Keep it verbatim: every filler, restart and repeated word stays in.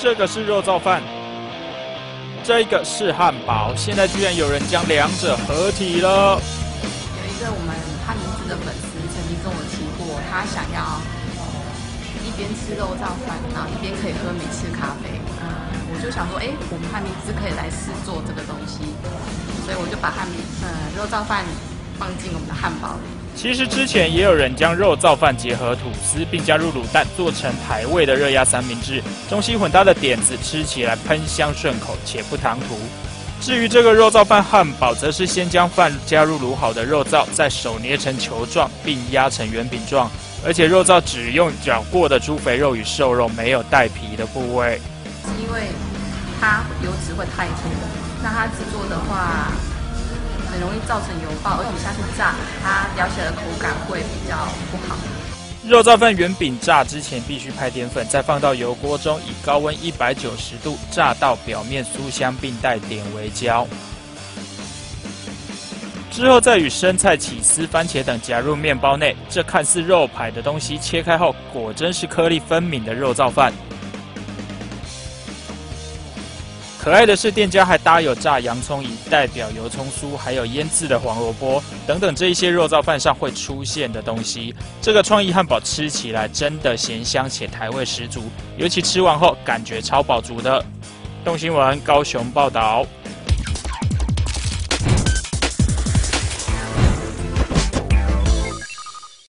这个是肉燥饭，这个是汉堡，现在居然有人将两者合体了。 有一个我们汉明子的粉丝曾经跟我提过，他想要一边吃肉燥饭，然后一边可以喝美式咖啡。嗯，我就想说，哎，我们汉明子可以来试做这个东西，所以我就把汉明呃肉燥饭放进我们的汉堡里。 其实之前也有人将肉燥饭结合吐司，并加入卤蛋，做成台味的热压三明治，中西混搭的点子，吃起来喷香顺口且不唐突。至于这个肉燥饭汉堡，则是先将饭加入卤好的肉燥，再手捏成球状，并压成圆饼状，而且肉燥只用绞过的猪肥肉与瘦肉，没有带皮的部位。 是因为它油脂会太多，那它制作的话很容易造成油爆，而且下去炸，它咬起来的口感会比较不好。 肉燥饭圆饼炸之前必须拍点粉，再放到油锅中，以高温一百九十度炸到表面酥香，并带点微焦。之后再与生菜、起司、番茄等夹入面包内，这看似肉排的东西切开后，果真是颗粒分明的肉燥饭。可爱的是，店家还搭有炸洋葱，以代表油葱酥，还有腌制的黄萝卜等等这一些肉燥饭上会出现的东西。这个创意汉堡吃起来真的咸香且台味十足，尤其吃完后感觉超饱足的。动新闻高雄报道。